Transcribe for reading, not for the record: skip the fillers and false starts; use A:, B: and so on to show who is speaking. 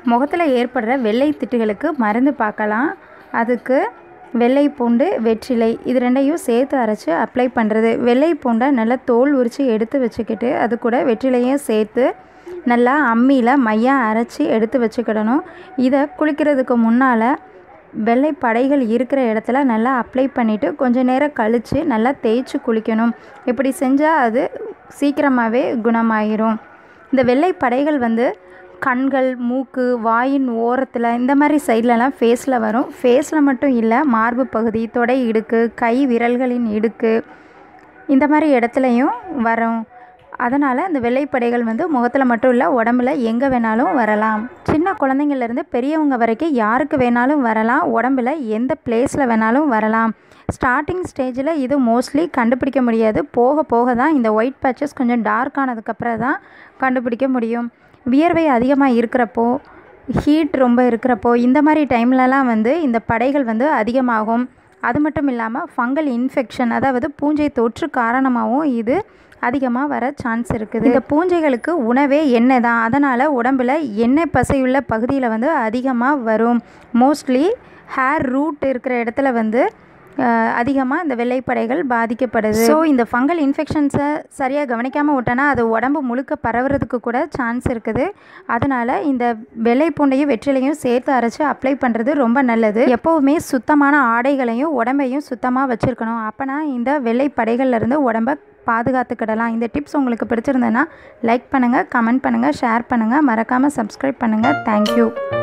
A: முகத்தில் ஏற்படுற வெள்ளை திட்டுகளுக்கு மருந்து பார்க்கலாம். அதுக்கு வெள்ளை பூண்டு, வெற்றிலை இது ரெண்டையும் சேர்த்து அரைச்சி அப்ளை பண்ணுறது. வெள்ளை பூண்டை நல்லா தோல் உரித்து எடுத்து வச்சுக்கிட்டு அது கூட வெற்றிலையும் சேர்த்து நல்லா அம்மியில் மையாக அரைச்சி எடுத்து வச்சுக்கிடணும். இதை குளிக்கிறதுக்கு முன்னால் வெள்ளை படைகள் இருக்கிற இடத்துல நல்லா அப்ளை பண்ணிவிட்டு கொஞ்சம் நேரம் கழித்து நல்லா தேய்ச்சி குளிக்கணும். இப்படி செஞ்சால் அது சீக்கிரமாகவே குணமாயிரும். இந்த வெள்ளை படைகள் கண்கள், மூக்கு, வாயின் ஓரத்தில் இந்த மாதிரி சைட்லலாம் ஃபேஸில் வரும். ஃபேஸில் மட்டும் இல்லை, மார்பு பகுதி, தொடை இடுக்கு, கை விரல்களின் இடுக்கு இந்த மாதிரி இடத்துலையும் வரும். அதனால் இந்த வெள்ளைப்படைகள் முகத்தில் மட்டும் இல்லை, உடம்புல எங்கே வேணாலும் வரலாம். சின்ன குழந்தைங்கள்லேருந்து பெரியவங்க வரைக்கும் யாருக்கு வேணாலும் வரலாம். உடம்புல எந்த பிளேஸில் வேணாலும் வரலாம். ஸ்டார்டிங் ஸ்டேஜில் இது மோஸ்ட்லி கண்டுபிடிக்க முடியாது. போக போக தான் இந்த ஒயிட் பேட்சஸ் கொஞ்சம் டார்க் ஆனதுக்கப்புறம் தான் கண்டுபிடிக்க முடியும். வியர்வை அதிகமாக இருக்கிறப்போ, ஹீட் ரொம்ப இருக்கிறப்போ இந்த மாதிரி டைம்லலாம் இந்த படைகள் அதிகமாகும். அது மட்டும் இல்லாமல் ஃபங்கல் இன்ஃபெக்ஷன், அதாவது பூஞ்சை தொற்று காரணமாகவும் இது அதிகமாக வர சான்ஸ் இருக்குது. இந்த பூஞ்சைகளுக்கு உணவே எண்ணெய் தான். அதனால் உடம்பில் எண்ணெய் பசையுள்ள பகுதியில் அதிகமாக வரும். மோஸ்ட்லி ஹேர் ரூட் இருக்கிற இடத்துல அதிகமாக இந்த வெள்ளைப்படைகள் பாதிக்கப்படுது. ஸோ இந்த ஃபங்கல் இன்ஃபெக்ஷன்ஸை சரியாக கவனிக்காமல் விட்டோன்னா அது உடம்பு முழுக்க பரவுறதுக்கு கூட சான்ஸ் இருக்குது. அதனால் இந்த வெள்ளை பூண்டையும் வெற்றிலையும் சேர்த்து அரைச்சி அப்ளை பண்ணுறது ரொம்ப நல்லது. எப்போவுமே சுத்தமான ஆடைகளையும் உடம்பையும் சுத்தமாக வச்சுருக்கணும். அப்போனா இந்த வெள்ளைப்படைகள்லேருந்து உடம்பை பாதுகாத்துக்கிடலாம். இந்த டிப்ஸ் உங்களுக்கு பிடிச்சிருந்ததுன்னா லைக் பண்ணுங்கள், கமெண்ட் பண்ணுங்கள், ஷேர் பண்ணுங்கள், மறக்காமல் சப்ஸ்கிரைப் பண்ணுங்கள். தேங்க்யூ.